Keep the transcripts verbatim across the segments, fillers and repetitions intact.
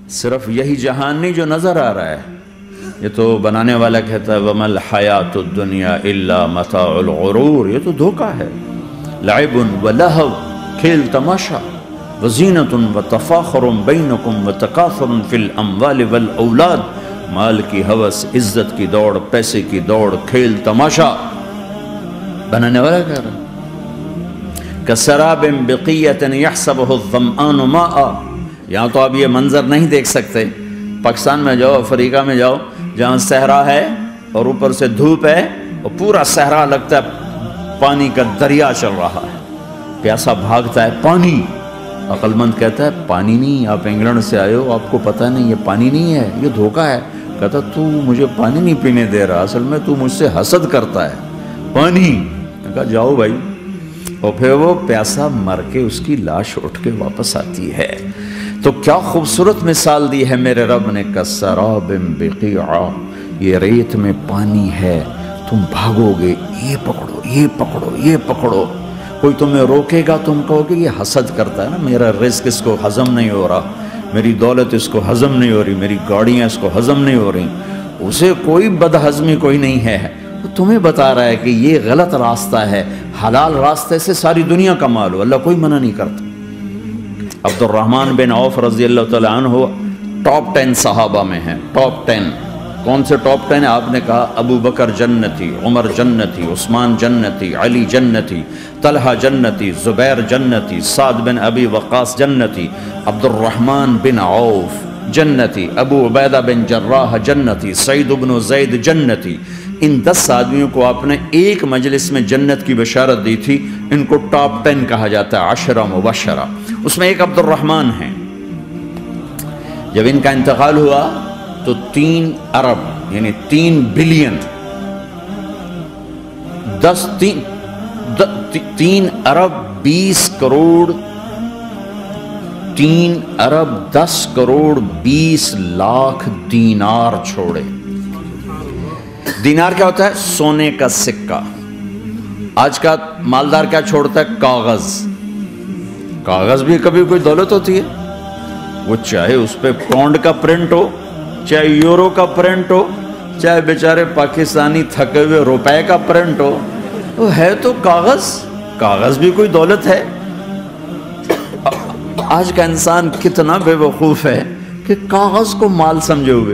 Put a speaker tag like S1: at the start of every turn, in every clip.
S1: صرف یہی جہان نہیں جو نظر آ رہا ہے. یہ تو بنانے والا کہتا ہے وَمَا الْحَيَاةُ الدُّنْيَا إِلَّا مَتَاعُ الْغُرُورِ، یہ تو دھوکہ ہے. لَعِبٌ وَلَهْوٌ، کھیل تماشا، وَزِینَةٌ وَتَفَاخُرٌ بَيْنَكُمْ وَتَكَاثُرٌ فِي الْأَمْوَالِ وَالْأَوْلَادِ، مال کی ہوس، عزت کی دوڑ، پیسے کی دوڑ، کھیل تماشا. بنانے والا کہہ رہا كَسَرَابٍ بِقِيَّةٍ يَحْسَبُهُ الظَّمْآنُ مَاءً. یہاں تو آپ یہ منظر نہیں دیکھ سکتے. پاکستان میں جاؤ، افریقہ میں جاؤ، جہاں صحرا ہے اور اوپر سے دھوپ ہے اور پورا صحرا لگتا ہے پانی کا دریا چل رہا ہے، پیاسا بھاگتا ہے پانی. عقل مند کہتا ہے پانی نہیں، آپ انگلینڈ سے آئے ہو، آپ کو پتہ نہیں یہ پانی نہیں ہے، یہ دھوکہ ہے. کہتا تو مجھے پانی نہیں پینے دے رہا، اصل میں تو مجھ سے حسد کرتا ہے. پانی. کہا جاؤ بھائی. اور پھر وہ پیاسا مر کے اس کی لاش اٹھ کے واپس آتی ہے. تو کیا خوبصورت مثال دی ہے میرے رب نے. کَسَرَابٍ بِقِيعَةٍ، یہ ریت میں پانی ہے، تم بھاگو گے، یہ پکڑو یہ پکڑو یہ پکڑو. کوئی تمہیں روکے گا، تم کہو گے یہ حسد کرتا ہے نا، میرا رزق اس کو ہضم نہیں ہو رہا، میری دولت اس کو ہضم نہیں ہو رہی، میری گاڑیاں اس کو ہضم نہیں ہو رہی. اسے کوئی بد ہضمی کوئی نہیں ہے، وہ تمہیں بتا رہا ہے کہ یہ غلط راستہ ہے، حلال راستے سے ساری دنیا کا مال ہو، اللہ کوئی منع نہیں کرتا. عبد الرحمن بن عوف رضی اللہ تعالیٰ عنہ ٹاپ ٹین صحابہ میں ہیں. ٹاپ ٹین کون سے ٹاپ ٹین؟ آپ نے کہا ابو بکر جنتی، عمر جنتی، عثمان جنتی، علی جنتی، طلحہ جنتی، زبیر جنتی، سعد بن ابی وقاص جنتی، عبد الرحمن بن عوف جنتی، ابو عبیدہ بن جراح جنتی، سعید بن زید جنتی. ان دس آدمیوں کو آپ نے ایک مجلس میں جنت کی بشارت دی تھی. ان کو ٹاپ ٹین کہا جاتا ہے، عشرہ مبشرہ. اس میں ایک عبد الرحمن ہیں. جب ان کا انتقال ہوا تو تین ارب یعنی تین بلین دس تین تین ارب بیس کروڑ تین ارب دس کروڑ بیس لاکھ دینار چھوڑے. دینار کیا ہوتا ہے؟ سونے کا سکہ. آج کا مالدار کیا چھوڑتا ہے؟ کاغذ. کاغذ بھی کبھی کوئی دولت ہوتی ہے، وہ چاہے اس پہ پاؤنڈ کا پرنٹ ہو، چاہے یورو کا پرنٹ ہو، چاہے بیچارے پاکستانی تھکے ہوئے روپے کا پرنٹ ہو، وہ ہے تو کاغذ. کاغذ بھی کوئی دولت ہے. آج کا انسان کتنا بے وقوف ہے کہ کاغذ کو مال سمجھے ہوئے.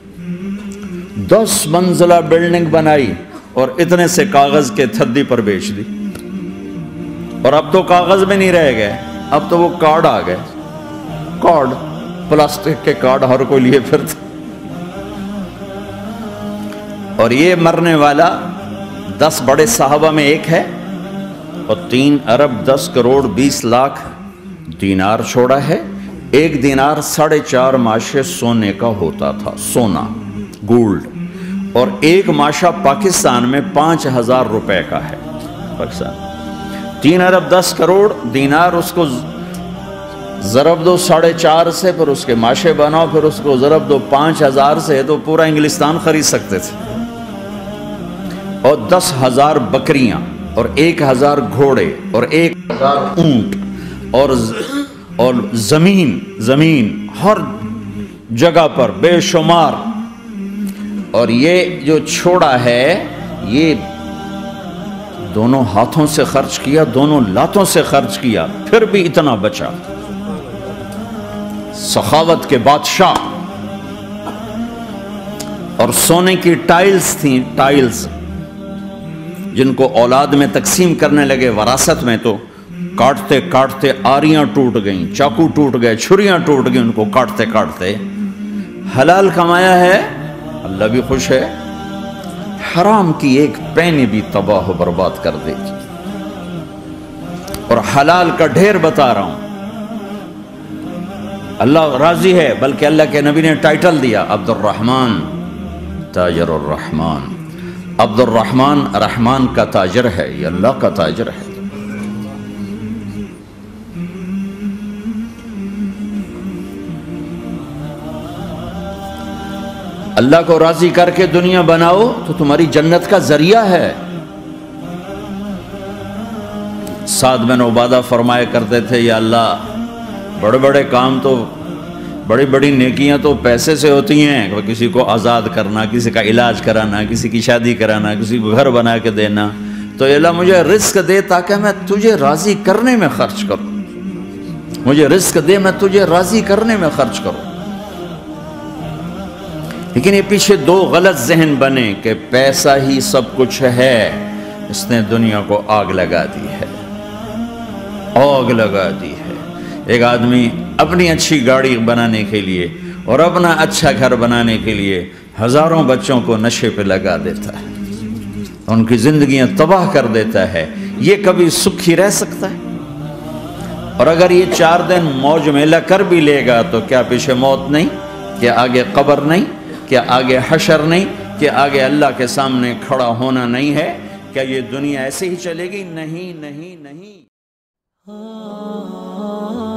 S1: دس منزلہ بلڈنگ بنائی اور اتنے سے کاغذ کے تھدی پر بیچ دی. اور اب تو کاغذ میں نہیں رہ گئے، اب تو وہ کارڈ آ گئے. کارڈ، پلاسٹک کے کارڈ ہر کوئی لیے پھرتا. اور یہ مرنے والا دس بڑے صحابہ میں ایک ہے اور تین ارب دس کروڑ بیس لاکھ دینار چھوڑا ہے. ایک دینار ساڑھے چار ماشے سونے کا ہوتا تھا، سونا، گولڈ. اور ایک ماشا پاکستان میں پانچ ہزار روپے کا ہے. پاکستان تین ارب دس کروڑ دینار، اس کو ضرب دو ساڑھے چار سے، پھر اس کے ماشے بناؤ، پھر اس کو ضرب دو پانچ ہزار سے، تو پورا انگلستان خرید سکتے تھے. اور دس ہزار بکریاں اور ایک ہزار گھوڑے اور ایک ہزار اونٹ اور اور زمین زمین ہر جگہ پر بے شمار. اور یہ جو چھوڑا ہے یہ دونوں ہاتھوں سے خرچ کیا، دونوں لاتوں سے خرچ کیا، پھر بھی اتنا بچا. سخاوت کے بادشاہ. اور سونے کی ٹائلز تھیں، ٹائلز جن کو اولاد میں تقسیم کرنے لگے وراثت میں، تو کاٹتے کاٹتے آریاں ٹوٹ گئیں، چاقو ٹوٹ گئے، چھریاں ٹوٹ گئیں ان کو کاٹتے کاٹتے. حلال کمایا ہے، اللہ بھی خوش ہے. حرام کی ایک پینی بھی تباہ و برباد کر دے گی. اور حلال کا ڈھیر بتا رہا ہوں، اللہ راضی ہے. بلکہ اللہ کے نبی نے ٹائٹل دیا عبد الرحمن تاجر الرحمن. عبد الرحمن رحمان کا تاجر ہے، یہ اللہ کا تاجر ہے. اللہ کو راضی کر کے دنیا بناؤ تو تمہاری جنت کا ذریعہ ہے. سعد بن عبادہ فرمایا کرتے تھے، یا اللہ بڑے بڑے کام تو بڑی بڑی نیکیاں تو پیسے سے ہوتی ہیں، کسی کو آزاد کرنا، کسی کا علاج کرانا، کسی کی شادی کرانا، کسی کو گھر بنا کے دینا۔ تو اللہ مجھے رزق دے تاکہ میں تجھے راضی کرنے میں خرچ کروں، مجھے رزق دے میں تجھے راضی کرنے میں خرچ کروں۔ لیکن یہ پیچھے دو غلط ذہن بنے کہ پیسہ ہی سب کچھ ہے، اس نے دنیا کو آگ لگا دی ہے، آگ لگا دی ہے۔ ایک آدمی اپنی اچھی گاڑی بنانے کے لیے اور اپنا اچھا گھر بنانے کے لیے ہزاروں بچوں کو نشے پہ لگا دیتا ہے، ان کی زندگیاں تباہ کر دیتا ہے۔ یہ کبھی سکھی رہ سکتا ہے؟ اور اگر یہ چار دن موج میلہ کر بھی لے گا تو کیا پیچھے موت نہیں؟ کیا آگے قبر نہیں؟ کیا آگے حشر نہیں؟ کیا آگے اللہ کے سامنے کھڑا ہونا نہیں ہے؟ کیا یہ دنیا ایسے ہی چلے گی؟ نہیں نہیں نہیں۔